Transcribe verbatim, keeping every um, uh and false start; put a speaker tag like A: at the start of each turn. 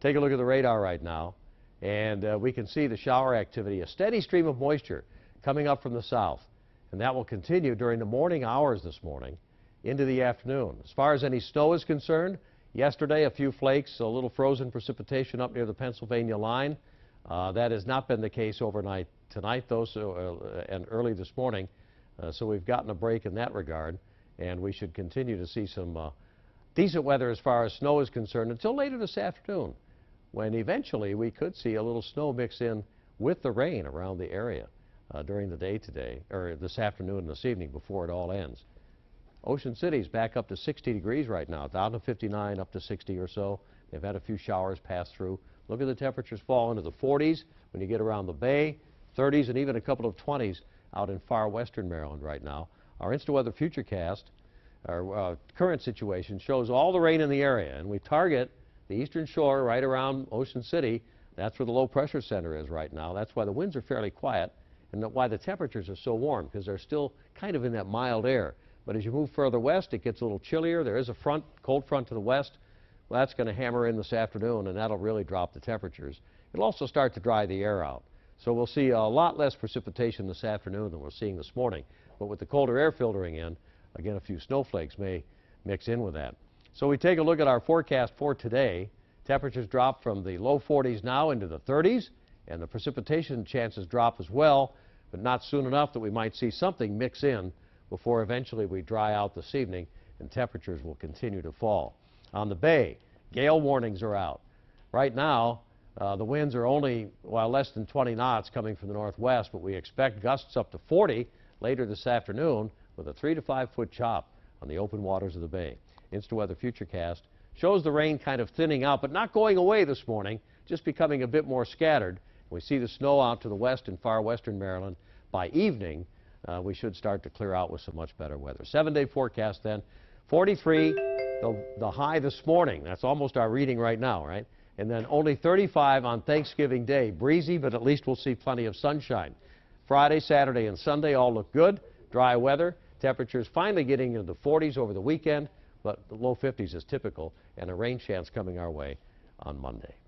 A: Take a look at the radar right now, and uh, we can see the shower activity, a steady stream of moisture coming up from the south, and that will continue during the morning hours this morning into the afternoon. As far as any snow is concerned, yesterday a few flakes, a little frozen precipitation up near the Pennsylvania line. Uh, that has not been the case overnight tonight, though, so, uh, and early this morning. Uh, so we've gotten a break in that regard, and we should continue to see some uh, decent weather as far as snow is concerned until later this afternoon, when eventually we could see a little snow mix in with the rain around the area uh, during the day today, or this afternoon and this evening before it all ends. Ocean City's back up to sixty degrees right now, down to fifty-nine, up to sixty or so. They've had a few showers pass through. Look at the temperatures fall into the forties when you get around the bay, thirties, and even a couple of twenties out in far western Maryland right now. Our InstaWeather Futurecast, our uh, current situation, shows all the rain in the area, and we target the eastern shore right around Ocean City. That's where the low pressure center is right now. That's why the winds are fairly quiet and why the temperatures are so warm, because they're still kind of in that mild air. But as you move further west, it gets a little chillier. There is a front, cold front to the west. Well, that's going to hammer in this afternoon, and that'll really drop the temperatures. It'll also start to dry the air out. So we'll see a lot less precipitation this afternoon than we're seeing this morning. But with the colder air filtering in, again, a few snowflakes may mix in with that. So we take a look at our forecast for today. Temperatures drop from the low forties now into the thirties, and the precipitation chances drop as well, but not soon enough that we might see something mix in before eventually we dry out this evening and temperatures will continue to fall. On the bay, gale warnings are out. Right now, uh, the winds are only, well, less than twenty knots coming from the northwest, but we expect gusts up to forty later this afternoon with a three to five foot chop on the open waters of the bay. InstaWeather Futurecast shows the rain kind of thinning out, but not going away this morning, just becoming a bit more scattered. We see the snow out to the west and far western Maryland. By evening, uh, we should start to clear out with some much better weather. Seven-day forecast then, forty-three, the, the high this morning. That's almost our reading right now, right? And then only thirty-five on Thanksgiving Day. Breezy, but at least we'll see plenty of sunshine. Friday, Saturday, and Sunday all look good. Dry weather. Temperatures finally getting into the forties over the weekend, but the low fifties is typical, and a rain chance coming our way on Monday.